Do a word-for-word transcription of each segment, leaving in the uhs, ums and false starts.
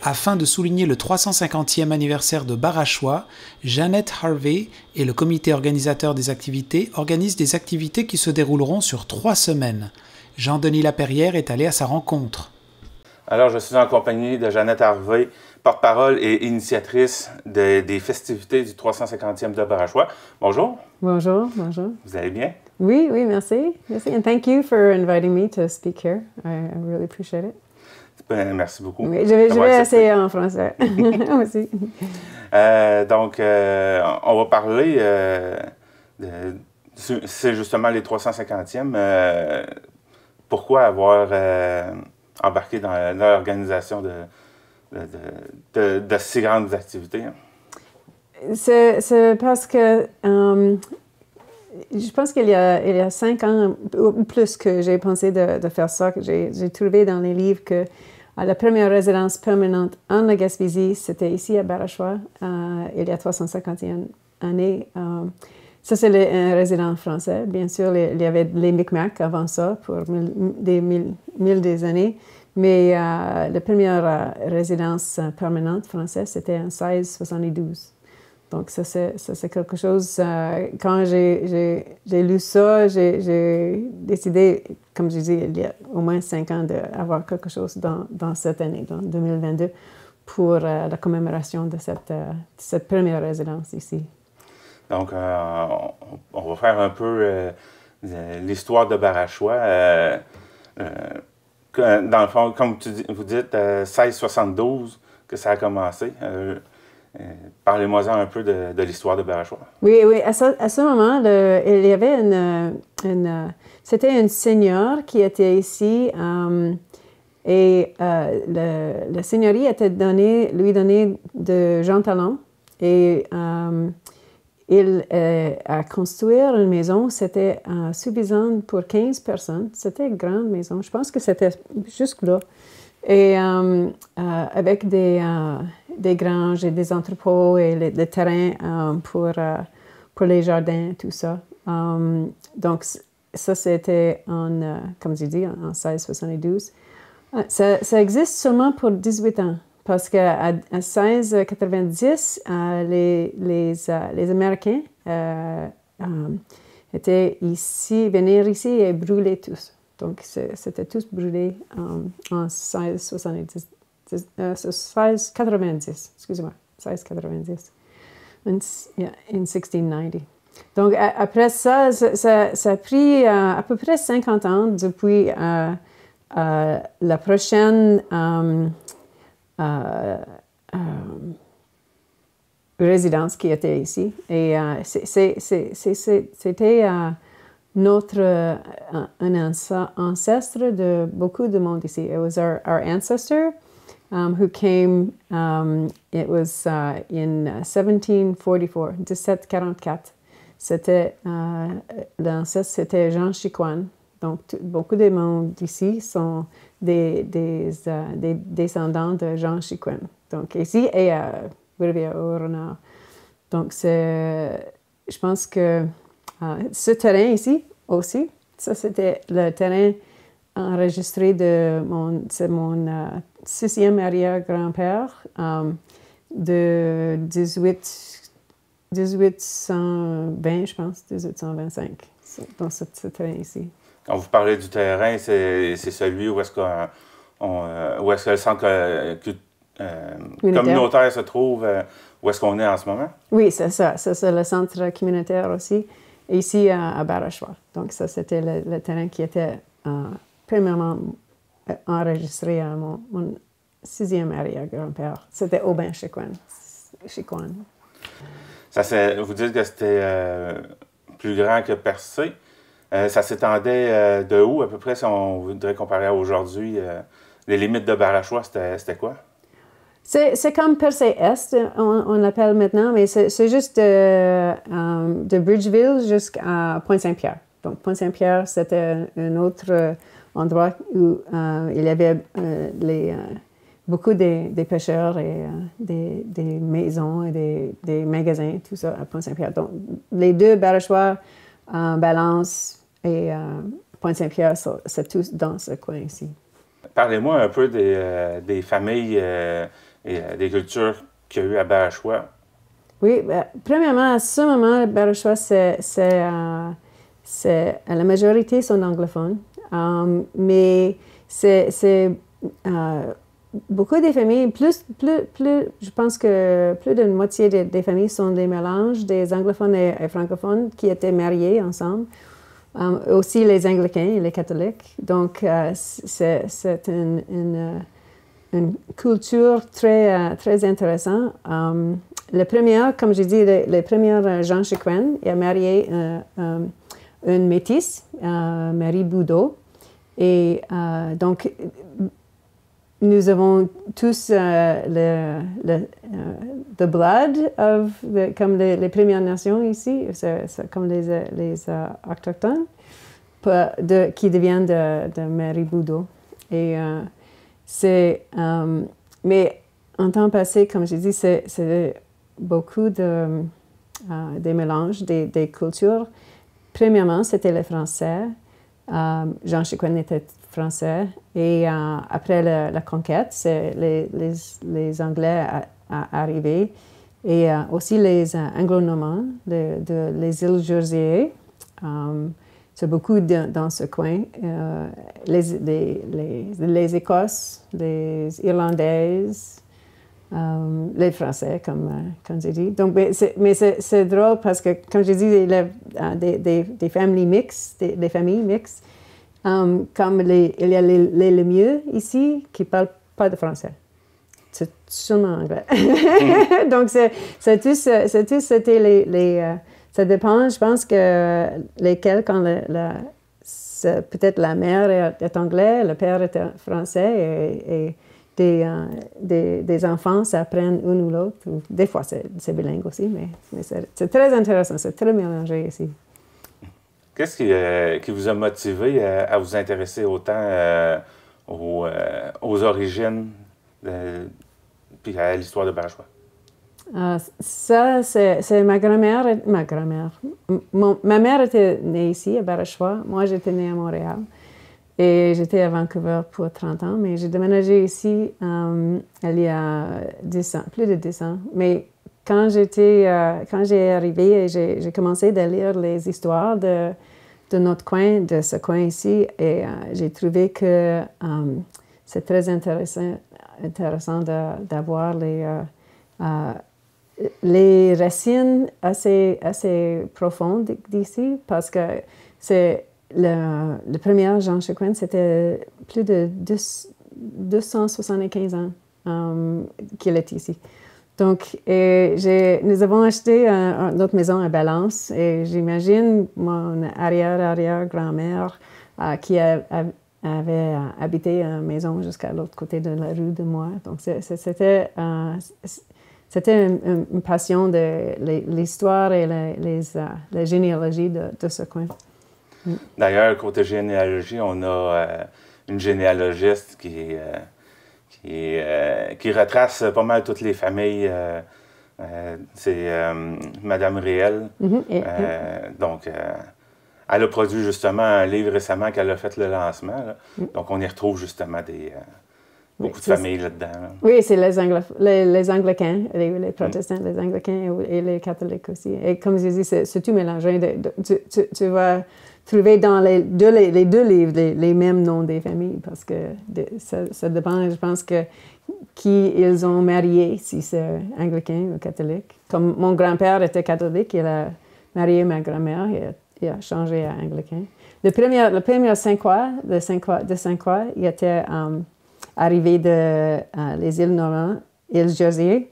Afin de souligner le trois cent cinquantième anniversaire de Barachois, Jeannette Harvey et le comité organisateur des activités organisent des activités qui se dérouleront sur trois semaines. Jean-Denis Laperrière est allé à sa rencontre. Alors, je suis en compagnie de Jeannette Harvey, porte-parole et initiatrice de, des festivités du trois cent cinquantième de Barachois. Bonjour. Bonjour, bonjour. Vous allez bien? Oui, oui, merci. Merci. And thank you for inviting me to speak here. I, I really appreciate it. Ben, merci beaucoup. Oui, je vais, je vais essayer en français aussi. Euh, donc, euh, on va parler, euh, de, c'est justement les trois cent cinquantième. Euh, pourquoi avoir euh, embarqué dans, dans l'organisation de, de, de, de, de si grandes activités? C'est parce que um, je pense qu'il y a, il y a cinq ans ou plus que j'ai pensé de, de faire ça, que j'ai trouvé dans les livres que uh, la première résidence permanente en Gaspésie, c'était ici à Barachois, uh, il y a trois cent cinquantième année. Um, ça, c'est un résident français. Bien sûr, les, il y avait les Micmacs avant ça, pour mille, des mille, mille des années. Mais uh, la première uh, résidence uh, permanente française, c'était en seize soixante-douze. Donc, ça, c'est quelque chose, euh, quand j'ai lu ça, j'ai décidé, comme je disais, il y a au moins cinq ans, d'avoir quelque chose dans, dans cette année, dans deux mille vingt-deux, pour euh, la commémoration de cette, euh, cette première résidence ici. Donc, euh, on, on va faire un peu euh, l'histoire de Barachois. Euh, euh, dans le fond, comme tu dis, vous dites, euh, seize soixante-douze que ça a commencé. Euh, Euh, Parlez-moi-en un peu de, de l'histoire de Barachois. Oui, oui. À ce, à ce moment, le, il y avait une... une c'était une seigneur qui était ici um, et euh, le, la seigneurie était donnée, lui donnée de Jean Talon. Et um, il euh, a construit une maison, c'était euh, suffisant pour quinze personnes. C'était une grande maison. Je pense que c'était jusque là. Et um, euh, avec des... Euh, des granges et des entrepôts et le, le terrain um, pour, uh, pour les jardins, tout ça. Um, donc, ça, c'était en, uh, comme j'ai dit, en seize soixante-douze. Uh, ça, ça existe seulement pour dix-huit ans, parce qu'à seize quatre-vingt-dix, uh, les, les, uh, les Américains uh, um, étaient ici, venir ici et brûler tous. Donc, c'était tous brûlés um, en seize soixante-dix. Uh, so seize quatre-vingt-dix, excusez-moi, seize quatre-vingt-dix, in, yeah, in seize quatre-vingt-dix. Donc, a, après ça, ça, ça, ça a pris uh, à peu près cinquante ans depuis uh, uh, la prochaine um, uh, um, résidence qui était ici. Et uh, c'était uh, notre uh, un ancêtre de beaucoup de monde ici. It was our, our ancestor. Um, who came, um, it was uh, in seventeen forty-four, dix-sept quarante-quatre. C'était, uh, l'ancêtre, c'était Jean Chicoine. Donc, beaucoup de monde ici sont des, des, uh, des descendants de Jean Chicoine. Donc, ici et à Rivière-au-Renard. Donc, c'est, je pense que uh, ce terrain ici aussi, ça c'était le terrain enregistré de mon, c'est mon uh, sixième arrière-grand-père um, de dix-huit cent vingt, je pense, dix-huit cent vingt-cinq, dans ce, ce terrain ici. Quand vous parlez du terrain, c'est celui où est-ce qu'on, on, où est-ce que le centre euh, euh, communautaire se trouve, euh, où est-ce qu'on est en ce moment? Oui, c'est ça, c'est le centre communautaire aussi, ici à, à Barachois. Donc ça, c'était le, le terrain qui était uh, premièrement enregistré à mon, mon sixième arrière-grand-père. C'était Aubin Chicoine. Ça, vous dites que c'était euh, plus grand que Percé. Euh, ça s'étendait euh, de où, à peu près, si on voudrait comparer à aujourd'hui? Euh, les limites de Barachois, c'était quoi? C'est comme Percé-Est, on, on l'appelle maintenant, mais c'est juste de, um, de Bridgeville jusqu'à Pointe-Saint-Pierre. Donc, Pointe-Saint-Pierre, c'était un autre euh, endroit où euh, il y avait euh, les, euh, beaucoup de, des pêcheurs et euh, des, des maisons et des, des magasins, tout ça à Pointe-Saint-Pierre. Donc, les deux, Barachois, euh, Balance et euh, Pointe-Saint-Pierre, c'est tous dans ce coin ici. Parlez-moi un peu des, euh, des familles euh, et euh, des cultures qu'il y a eu à Barachois. Oui, ben, premièrement, à ce moment, Barachois, c'est, c'est, euh, c'est, la majorité sont anglophones, um, mais c'est, c'est euh, beaucoup des familles, plus, plus, plus, je pense que plus d'une moitié des, des familles sont des mélanges des anglophones et, et francophones qui étaient mariés ensemble. Um, aussi les anglicains et les catholiques. Donc, euh, c'est, c'est une, une, une culture très, euh, très intéressante. Um, le premier, comme j'ai dit, le, le premier Jean Chicoine, il a marié euh, euh, une métisse, euh, Marie Boudot. Et euh, donc, nous avons tous euh, le, le uh, the blood of the, comme les, les Premières Nations ici, c'est, c'est comme les, les uh, autochtones, de, qui deviennent de, de Marie Boudot. Et uh, c'est, um, mais en temps passé, comme j'ai dit, c'est, c'est beaucoup de uh, des mélanges, des, des cultures. Premièrement, c'était les Français. Um, Jean Chicoine était français. Et uh, après la, la conquête, c'est les, les, les Anglais arrivés. Et uh, aussi les uh, Anglo-Normands de, de les îles Jersey. Um, c'est beaucoup de, dans ce coin. Uh, les, les, les, les Écosses, les Irlandaises, um, les Français, comme, uh, comme j'ai dit. Donc, mais c'est, mais c'est, c'est drôle parce que, comme j'ai dit, il y a uh, des, des, des familles mixtes, des, des familles mixtes. Um, comme les, il y a les, les Lemieux ici qui ne parlent pas de français. C'est seulement anglais. Mm. Donc, c'est, c'est tous, c'est tous, c'était les... les euh, ça dépend, je pense que lesquels, quand le, le, peut-être la mère est, est anglaise, le père est français, et, et des, euh, des, des enfants s'apprennent une ou l'autre. Des fois, c'est, c'est bilingue aussi, mais, mais c'est, c'est très intéressant, c'est très mélangé ici. Qu'est-ce qui, euh, qui vous a motivé à, à vous intéresser autant euh, aux, euh, aux origines de, puis à l'histoire de Barachois? Uh, ça, c'est, c'est ma grand-mère. Ma grand-mère. Mon, ma mère était née ici, à Barachois. Moi, j'étais née à Montréal. Et j'étais à Vancouver pour trente ans. Mais j'ai déménagé ici um, il y a dix ans, plus de dix ans. Mais quand, j'étais, uh, quand j'ai arrivé, j'ai, j'ai commencé à lire les histoires de, de notre coin, de ce coin ici. Et uh, j'ai trouvé que um, c'est très intéressant, intéressant de, d'avoir les... Uh, uh, les racines assez, assez profondes d'ici, parce que c'est le, le premier Jean Chicoine, c'était plus de deux cent soixante-quinze ans um, qu'il est ici. Donc, et j'ai, nous avons acheté un, notre maison à Balance, et j'imagine mon arrière-arrière-grand-mère uh, qui a, a, avait uh, habité une maison jusqu'à l'autre côté de la rue de moi. Donc, c'est, c'était... Uh, C'était une, une passion de l'histoire et les, les, uh, la généalogie de, de ce coin. Mm. D'ailleurs, côté généalogie, on a euh, une généalogiste qui, euh, qui, euh, qui retrace pas mal toutes les familles. Euh, euh, c'est euh, Madame Réel. Mm-hmm. Et, euh, et... Donc, euh, elle a produit justement un livre récemment qu'elle a fait le lancement. Là. Mm. Donc, on y retrouve justement des... Euh, Beaucoup oui, de familles là-dedans. Là. Oui, c'est les, Anglo- les, les Anglicains, les, les protestants, mm. les Anglicains et, et les catholiques aussi. Et comme je dis, c'est, c'est tout mélangé. De, de, tu, tu, tu vas trouver dans les deux, les, les deux livres les, les mêmes noms des familles parce que de, ça, ça dépend, je pense, que qui ils ont marié, si c'est anglicain ou catholique. Comme mon grand-père était catholique, il a marié ma grand-mère, il a, il a changé à anglicain. Le premier, le premier Saint-Croix, de Saint-Croix, de Saint-Croix, il était... Um, arrivé de euh, les îles Normandes, îles Jersey,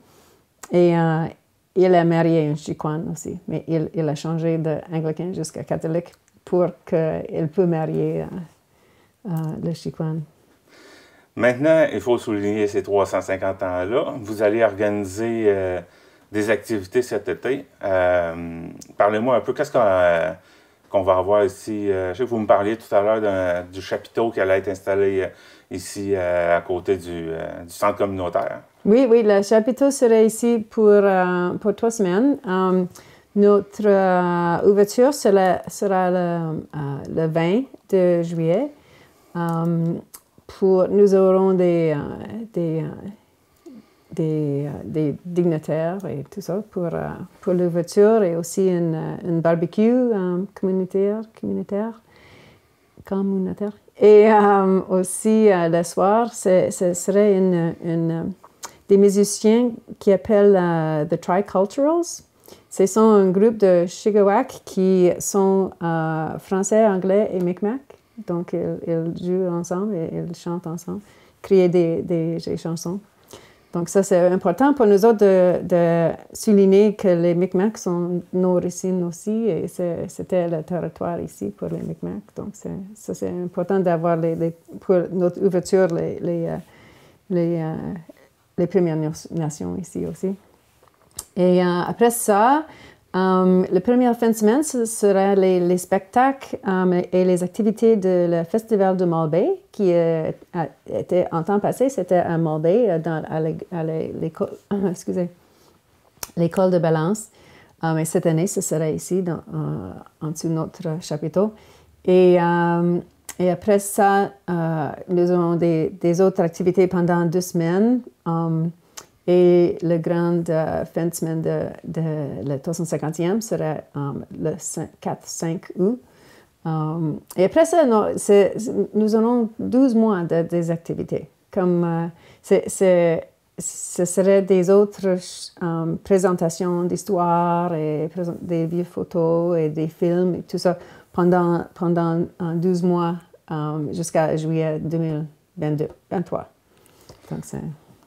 et euh, il a marié une Chicoine aussi, mais il, il a changé d'anglicain jusqu'à catholique pour qu'il puisse marier euh, euh, le Chicoine. Maintenant, il faut souligner ces trois cent cinquante ans-là. Vous allez organiser euh, des activités cet été. Euh, parlez-moi un peu, qu'est-ce qu'on, euh, qu'on va avoir ici? Euh, je sais que vous me parliez tout à l'heure d'un, du chapiteau qui allait être installé euh, ici, euh, à côté du, euh, du centre communautaire. Oui, oui, le chapiteau serait ici pour, euh, pour trois semaines. Um, notre euh, ouverture sera, sera le, euh, le vingt de juillet. Um, pour, nous aurons des, euh, des, euh, des, des dignitaires et tout ça pour, euh, pour l'ouverture et aussi une, une barbecue euh, communautaire, communautaire, communautaire. Et euh, aussi euh, le soir, ce serait une, une, des musiciens qui appellent uh, The Triculturals. Ce sont un groupe de Chilliwack qui sont euh, français, anglais et Micmac. Donc, ils, ils jouent ensemble et ils chantent ensemble, créent des, des, des chansons. Donc, ça, c'est important pour nous autres de, de souligner que les Micmacs sont nos racines aussi, et c'était le territoire ici pour les Micmacs. Donc, ça, c'est important d'avoir les, les, pour notre ouverture les, les, les, euh, les Premières Nations ici aussi. Et euh, après ça, Um, la première fin de semaine, ce sera les, les spectacles um, et les activités de le Festival de Malbaie, qui euh, a, était, en temps passé, c'était à Malbaie, dans, à l'école, excusez, l'école de Balance. Um, et cette année, ce sera ici, dans, euh, en dessous de notre chapiteau. Et, um, et après ça, euh, nous avons des, des autres activités pendant deux semaines. Um, Et le grand euh, fin de semaine de, de le trois cent cinquantième sera um, le quatre cinq août. Um, et après ça, non, c'est, nous avons douze mois de, des activités. Comme euh, c'est, c'est, ce serait des autres um, présentations d'histoire et présent, des vieux photos et des films et tout ça pendant, pendant uh, douze mois um, jusqu'à juillet deux mille vingt-trois. Donc, c'est...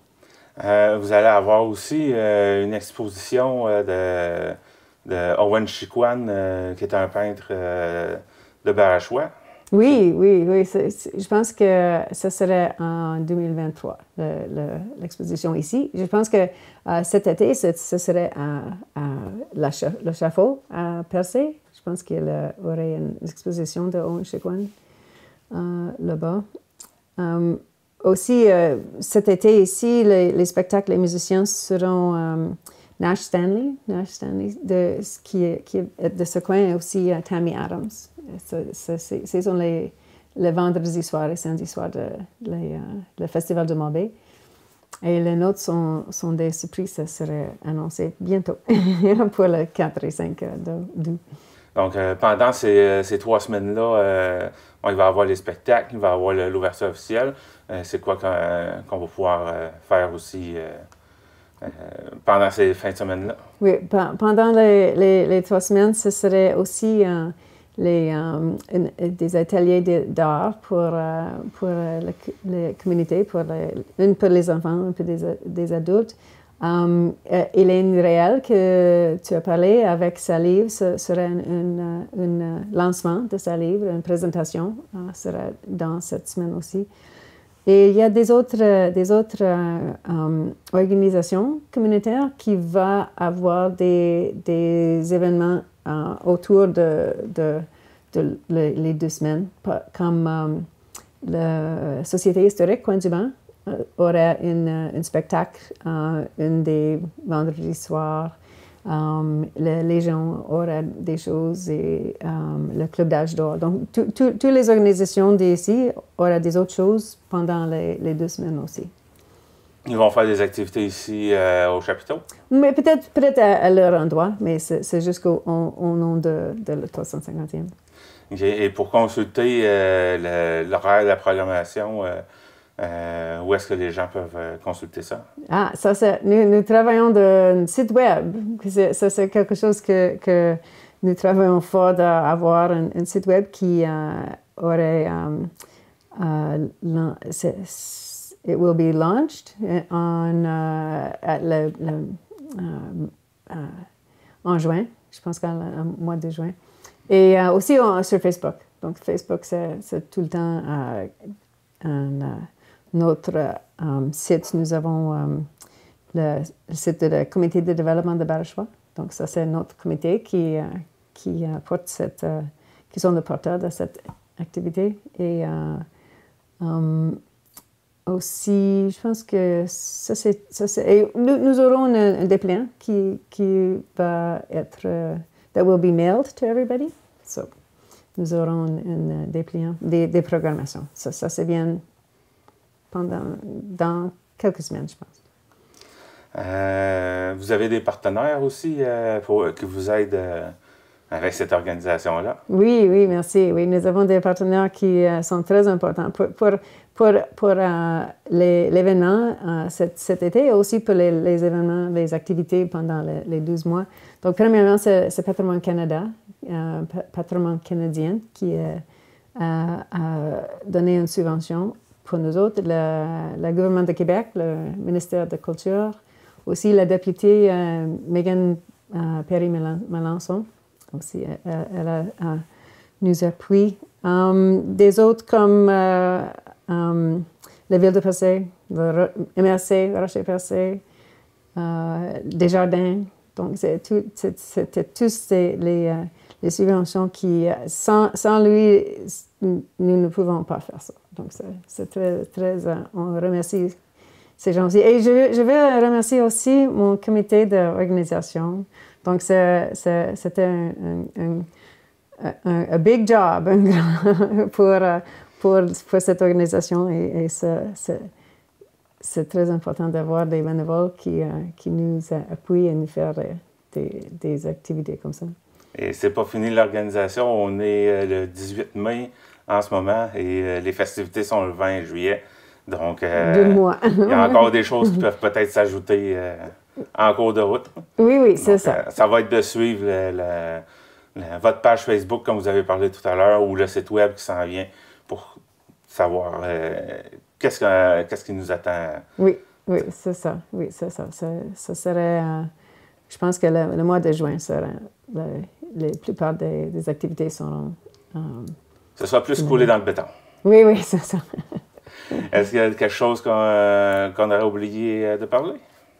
Euh, vous allez avoir aussi euh, une exposition euh, de, de Owen Chiquan, euh, qui est un peintre euh, de Barachois. Oui, oui, oui. C'est, c'est, je pense que ce serait en deux mille vingt-trois, le, le, l'exposition ici. Je pense que euh, cet été, ce, ce serait à, à la, le Chaffaut à Percé. Je pense qu'il y aurait une exposition de Owen Chiquan euh, là-bas. Um, Aussi, euh, cet été ici, les, les spectacles, les musiciens seront euh, Nash Stanley, Nash Stanley de, qui, est, qui est de ce coin, et aussi uh, Tammy Adams. Ce sont les, les vendredis soirs et samedis soirs de, de les, uh, le Festival de Malbaie. Et les nôtres sont, sont des surprises, ça serait annoncé bientôt pour le quatre et cinq août. Donc, euh, pendant ces, ces trois semaines-là, euh, il va y avoir les spectacles, il va y avoir l'ouverture officielle. Euh, c'est quoi qu'on euh, qu'on va pouvoir euh, faire aussi euh, euh, pendant ces fins de semaine-là? Oui, pendant les, les, les trois semaines, ce serait aussi euh, les, euh, une, des ateliers d'art pour, euh, pour euh, les communautés, pour les, une pour les enfants, une pour des, des adultes. Um, euh, Hélène Réal, que tu as parlé avec sa livre, ce serait un lancement de sa livre, une présentation, uh, sera dans cette semaine aussi. Et il y a des autres, des autres uh, um, organisations communautaires qui vont avoir des, des événements uh, autour de, de, de le, les deux semaines, comme um, la Société historique Coin du Banc aura un spectacle euh, un des vendredis soirs. Um, la Légion aura des choses et um, le Club d'âge d'or. Donc, toutes les organisations d'ici auront des autres choses pendant les, les deux semaines aussi. Ils vont faire des activités ici euh, au chapiteau? Mais peut-être peut à, à leur endroit, mais c'est jusqu'au au nom de, de le trois cent cinquantième. Okay. Et pour consulter euh, l'horaire de la programmation, euh, Euh, où est-ce que les gens peuvent euh, consulter ça? Ah, ça, c'est, nous, nous travaillons d'un site web. Ça, c'est quelque chose que, que nous travaillons fort d'avoir un, un site web qui euh, aurait... Um, uh, it will be launched on, uh, at le, le, uh, uh, en juin, je pense qu'en mois de juin. Et uh, aussi on, sur Facebook. Donc, Facebook, c'est tout le temps uh, un... Uh, notre um, site, nous avons um, le, le site du comité de développement de Barachois. Donc, ça, c'est notre comité qui, uh, qui, uh, porte cette, uh, qui sont les porteurs de cette activité. Et uh, um, aussi, je pense que ça, c'est... Nous, nous aurons un, un dépliant qui, qui va être... Uh, that will be mailed to everybody. So, nous aurons un, un dépliant, des, des programmations. Ça, ça c'est bien... pendant dans quelques semaines, je pense. Euh, vous avez des partenaires aussi euh, pour, qui vous aident euh, avec cette organisation-là? Oui, oui, merci. Oui, nous avons des partenaires qui euh, sont très importants pour, pour, pour, pour euh, l'événement euh, cet, cet été et aussi pour les, les événements, les activités pendant les, les douze mois. Donc, premièrement, c'est Patrimoine Canada, euh, Patrimoine canadien, qui euh, a, a donné une subvention pour nous autres, le, le gouvernement de Québec, le ministère de la Culture, aussi la députée euh, Megan euh, Perry-Melançon. Aussi, elle, elle a, euh, nous appuie. Um, des autres comme euh, um, la Ville de Percé, le M R C, Rocher-Percé, euh, Desjardins. Donc, c'était tous les, les, les subventions qui, sans, sans lui, nous ne pouvons pas faire ça. Donc, c'est très, très, on remercie ces gens aussi. Et je, je veux remercier aussi mon comité d'organisation. Donc, c'était un, un, un, un big job un grand, pour, pour, pour cette organisation. Et, et c'est très important d'avoir des bénévoles qui, qui nous appuient et nous faire des, des activités comme ça. Et c'est pas fini l'organisation. On est le dix-huit mai en ce moment et les festivités sont le vingt juillet. Donc, euh, Deux mois. il y a encore des choses qui peuvent peut-être s'ajouter euh, en cours de route. Oui, oui, c'est ça. Euh, ça va être de suivre le, le, le, votre page Facebook, comme vous avez parlé tout à l'heure, ou le site web qui s'en vient pour savoir euh, qu'est-ce que, qu'est-ce qui nous attend. Oui, oui, c'est ça. Oui, c'est ça. ça. Ça serait, euh, je pense que le, le mois de juin sera, le, la plupart des, des activités seront... Euh, Ce sera plus coulé dans le béton. Oui, oui, c'est ça. Est-ce qu'il y a quelque chose qu'on euh, qu'on aurait oublié de parler?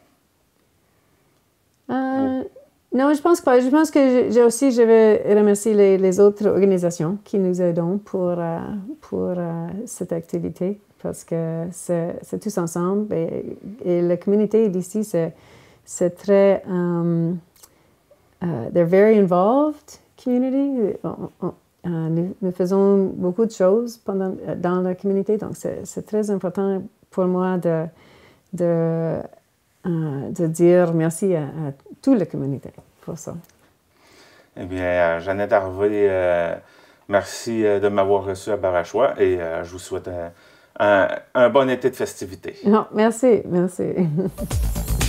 Euh, non, je pense pas. Je pense que j'ai aussi, je vais remercier les, les autres organisations qui nous aident pour, euh, pour euh, cette activité parce que c'est tous ensemble et, et la communauté d'ici, c'est très... Um, uh, they're very involved community. On, on, Uh, nous, nous faisons beaucoup de choses pendant, dans la communauté, donc c'est très important pour moi de, de, uh, de dire merci à, à toute la communauté pour ça. Eh bien, Jeannette Harvey, euh, merci de m'avoir reçu à Barachois et euh, je vous souhaite un, un, un bon été de festivités. Non, merci, merci.